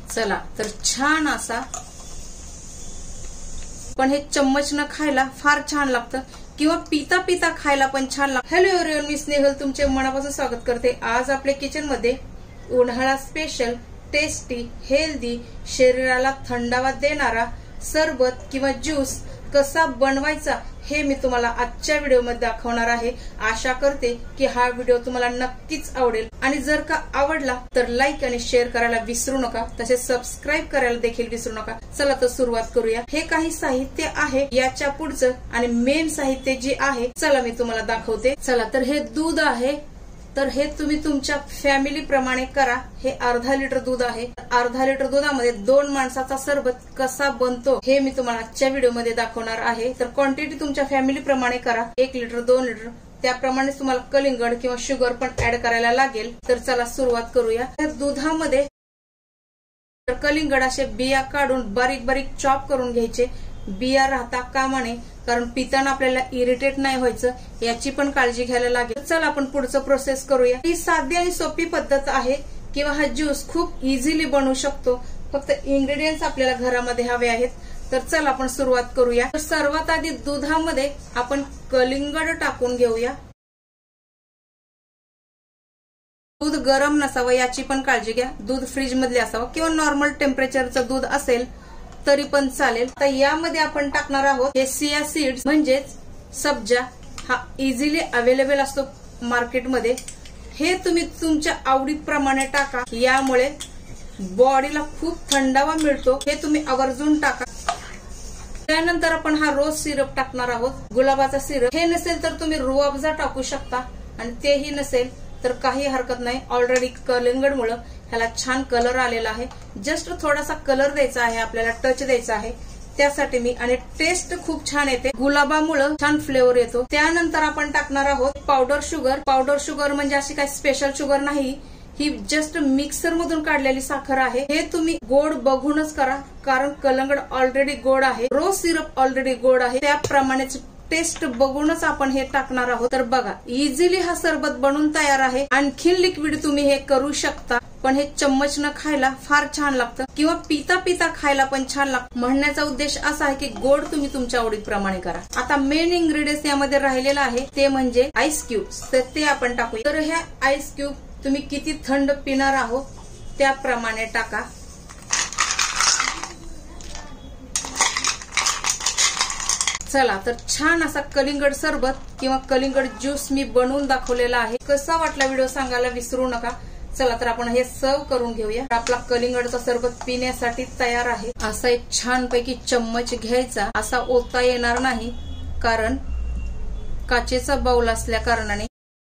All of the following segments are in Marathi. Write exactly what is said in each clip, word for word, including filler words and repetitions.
चला तर छान असा, पण हे चम्मच न खायला फार छान लागतं किंवा पिता पिता खायला पण छान लागतं। हॅलो एव्हरीवन, मी स्नेहल तुमचे मनापासून स्वागत करते। आज आपल्या किचन मध्ये उन्हाळा स्पेशल टेस्टी हेल्दी शरीराला थंडावा देणारा सरबत किंवा ज्यूस कसा बनवायचा हे मी तुम्हाला आजच्या व्हिडिओ मध्ये दाखवणार आहे। आशा करते की हा व्हिडिओ तुम्हाला नक्कीच आवडेल आणि जर का आवडला तर लाईक आणि शेअर करायला विसरू नका, तसेच सबस्क्राईब करायला देखील विसरू नका। चला तर सुरुवात करूया। हे काही साहित्य आहे, याच्या पुढचं आणि मेन साहित्य जे आहे चला मी तुम्हाला दाखवते। चला तर हे दूध आहे, तर हे तुम्ही तुमच्या फॅमिली प्रमाणे करा। हे अर्धा लिटर दूध आहे। अर्धा लिटर दुधामध्ये दोन माणसाचा सरबत कसा बनतो हे मी तुम्हाला आजच्या व्हिडिओ मध्ये दाखवणार आहे। तर क्वांटिटी तुमच्या फॅमिली प्रमाणे करा, एक लिटर दोन लिटर त्याप्रमाणे तुम्हाला कलिंगड किंवा शुगर पण ऍड करायला लागेल। तर चला सुरुवात करूया। या दुधामध्ये कलिंगड असे बिया काढून बारीक बारीक चॉप करून घ्यायचे। बिया राहता कामा नये, कारण पिताना आपल्याला इरिटेट नाही व्हायचं याची पण काळजी घ्यायला लागेल। चला आपण पुढचं प्रोसेस करूया। ही साधी आणि सोपी पद्धत आहे किंवा हा ज्यूस खूप इझिली बनवू शकतो। फक्त इंग्रेडियंट्स आपल्याला घरामध्ये हवे आहेत। तर चला आपण सुरुवात करूया। तर सर्वात आधी दुधामध्ये आपण कलिंगड टाकून घेऊया। दूध गरम नसावं याची पण काळजी घ्या। दूध फ्रीज मधले असावं किंवा नॉर्मल टेम्परेचरचं दूध असेल तरी पण चालेल। तर यामध्ये आपण टाकणार आहोत हे सिया सीड्स म्हणजेच सब्जा। हा इझिली अवेलेबल असतो मार्केटमध्ये। हे तुम्ही तुमच्या आवडीप्रमाणे टाका, यामुळे बॉडीला खूप थंडावा मिळतो। हे तुम्ही आवर्जून टाका। त्यानंतर आपण हा रोज सिरप टाकणार आहोत, गुलाबाचा सिरप। हे नसेल तर तुम्ही रुअफजा टाकू शकता आणि तेही नसेल तर काही हरकत नाही। ऑलरेडी कलिंगडमुळे ह्याला छान कलर आलेला आहे। जस्ट थोडासा कलर द्यायचा आहे, आपल्याला टच द्यायचा आहे त्यासाठी मी, आणि टेस्ट खूप छान येते। गुलाबामुळे छान फ्लेवर येतो। त्यानंतर आपण टाकणार आहोत पावडर शुगर। पावडर शुगर म्हणजे अशी काही स्पेशल शुगर नाही, ही जस्ट मिक्सर मधून काढलेली साखर आहे। हे तुम्ही गोड बघूनच करा, कारण कलिंगड ऑलरेडी गोड आहे, रोज सिरप ऑलरेडी गोड आहे, त्याप्रमाणेच टेस्ट बघूनच आपण हे टाकणार आहोत। तर बघा इझिली हा सरबत बनून तयार आहे। आणखी लिक्विड तुम्ही हे करू शकता, पण हे चम्मच न खायला फार छान लागतं किंवा पिता पिता खायला पण छान लागतं। म्हणण्याचा उद्देश असा आहे की गोड तुम्ही तुमच्या आवडीप्रमाणे करा। आता मेन इन्ग्रेडियंट्स यामध्ये राहिलेला आहे ते म्हणजे आईस क्यूब्स। तर ते आपण टाकूया। तर ह्या आईस क्यूब तुम्ही किती थंड पिणार आहोत त्याप्रमाणे टाका। चला तर छान असा कलिंगड सरबत किंवा कलिंगड ज्यूस मी बनवून दाखवलेला आहे। कसा वाटला व्हिडिओ सांगायला विसरू नका। चला तर आपण हे सर्व करून घेऊया। आपला कलिंगडचा सरबत पिण्यासाठी तयार आहे। असा एक छान पैकी चम्मच घ्यायचा, असा ओता येणार नाही कारण काचेचा बाउल असल्या कारणाने।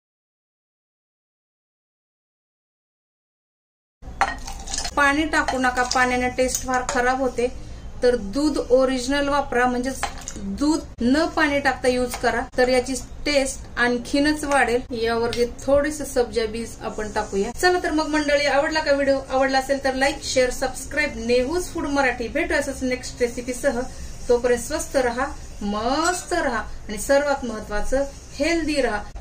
पाणी टाकू नका, पाण्याने टेस्ट फार खराब होते। तर दूध ओरिजिनल वापरा, म्हणजे दूध न पाणी टाकता यूज करा, तर याची टेस्ट आणखीनच वाढेल। यावरती थोडेसे सब्जा बीज आपण टाकूया। चला तर मग मंडळी, आवडला का व्हिडिओ? आवडला असेल तर like share subscribe. Nehu's food Marathi भेटू असंच नेक्स्ट रेसिपी सह। तोपर्यंत स्वस्त रहा, मस्त रहा आणि सर्वात महत्वाचं हेल्दी रहा।